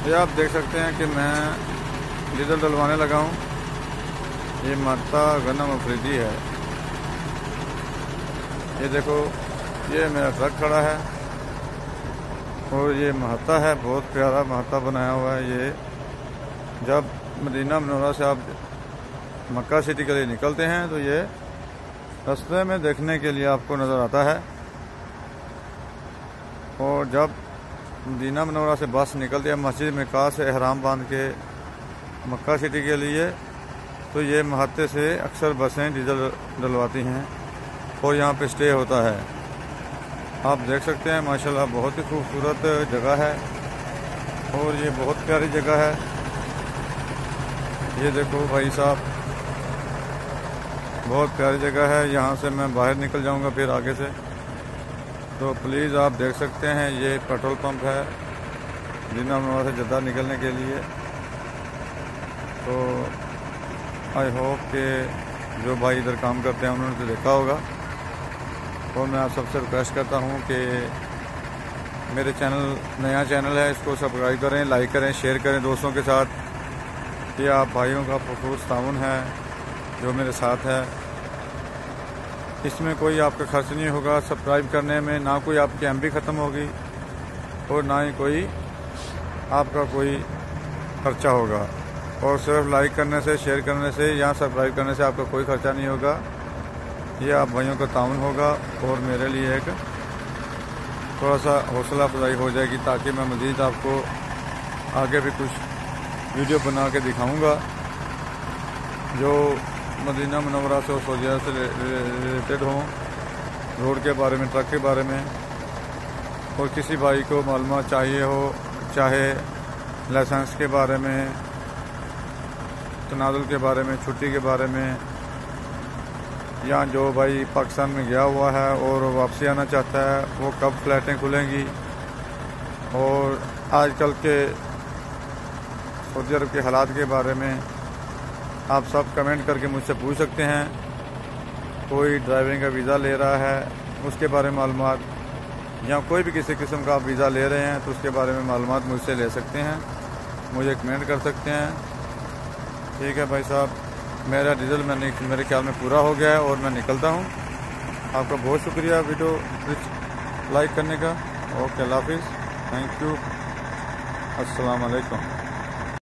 ये आप देख सकते हैं कि मैं डीजल डलवाने लगा हूँ। ये माता गन्नम अफरीदी है। ये देखो, ये मेरा ट्रक खड़ा है और ये महता है, बहुत प्यारा महता बनाया हुआ है। ये जब मदीना मनौरा से आप मक्का सिटी के लिए निकलते हैं तो ये रास्ते में देखने के लिए आपको नज़र आता है। और जब मदीना मनौरा से बस निकलती है मस्जिद मिकात से एहराम बांध के मक्का सिटी के लिए, तो ये महत्ते से अक्सर बसें डीजल डलवाती हैं और यहाँ पे स्टे होता है। आप देख सकते हैं माशाल्लाह बहुत ही खूबसूरत जगह है और ये बहुत प्यारी जगह है। ये देखो भाई साहब, बहुत प्यारी जगह है। यहाँ से मैं बाहर निकल जाऊँगा फिर आगे से, तो प्लीज़ आप देख सकते हैं ये पेट्रोल पंप है मदीना मनौरा से जद्दा निकलने के लिए। तो आई होप कि जो भाई इधर काम करते हैं उन्होंने तो देखा होगा। और मैं आप सबसे रिक्वेस्ट करता हूँ कि मेरे चैनल, नया चैनल है, इसको सब्सक्राइब करें, लाइक करें, शेयर करें दोस्तों के साथ। ये आप भाइयों का ख़ुसूस ताउन है जो मेरे साथ है। इसमें कोई आपका खर्च नहीं होगा सब्सक्राइब करने में, ना कोई आपकी एमबी ख़त्म होगी और ना ही कोई आपका कोई खर्चा होगा। और सिर्फ लाइक करने से, शेयर करने से या सब्सक्राइब करने से आपका कोई खर्चा नहीं होगा। ये आप भाइयों का ताउन होगा और मेरे लिए एक थोड़ा सा हौसला अफजाई हो जाएगी, ताकि मैं मज़ीद आपको आगे भी कुछ वीडियो बना के दिखाऊँगा जो मदीना मनौरा से और सऊदीया से रिलेटेड हों, रोड के बारे में, ट्रक के बारे में। और किसी भाई को मालूमात चाहिए हो, चाहे लाइसेंस के बारे में, तनाजुल के बारे में, छुट्टी के बारे में, या जो भाई पाकिस्तान में गया हुआ है और वापसी आना चाहता है वो कब फ्लैटें खुलेंगी, और आजकल के सऊदी अरब के हालात के बारे में आप सब कमेंट करके मुझसे पूछ सकते हैं। कोई ड्राइविंग का वीज़ा ले रहा है उसके बारे में मालूमात, या कोई भी किसी किस्म का आप वीज़ा ले रहे हैं तो उसके बारे में मालूमात मुझसे ले सकते हैं, मुझे कमेंट कर सकते हैं। ठीक है भाई साहब, मेरा डीजल मेरे ख्याल में पूरा हो गया है और मैं निकलता हूँ। आपका बहुत शुक्रिया वीडियो लाइक करने का। ओके, अल्लाह हाफिज़, थैंक यू, अस्सलाम वालेकुम।